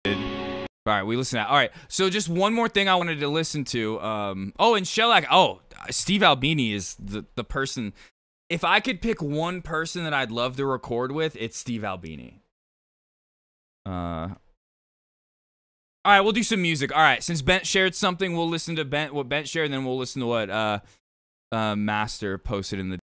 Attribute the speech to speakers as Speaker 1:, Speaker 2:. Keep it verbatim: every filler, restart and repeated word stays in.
Speaker 1: All right, we listen to that. All right, so just one more thing I wanted to listen to. Um, oh, and Shellac. Oh, Steve Albini is the, the person. If I could pick one person that I'd love to record with, it's Steve Albini. Uh, all right, we'll do some music. All right, since Bent shared something, we'll listen to Bent, what Bent shared, and then we'll listen to what uh, uh, Master posted in the